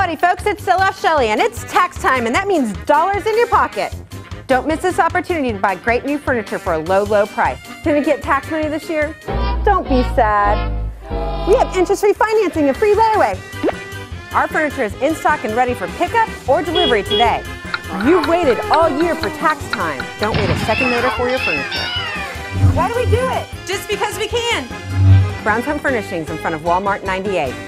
Howdy folks, it's Celeste Shelley and it's tax time, and that means dollars in your pocket. Don't miss this opportunity to buy great new furniture for a low, low price. Gonna get tax money this year? Don't be sad. We have interest-free financing and free layaway. Our furniture is in stock and ready for pickup or delivery today. You've waited all year for tax time. Don't wait a second later for your furniture. Why do we do it? Just because we can. Brown's Home Furnishings in front of Walmart 98.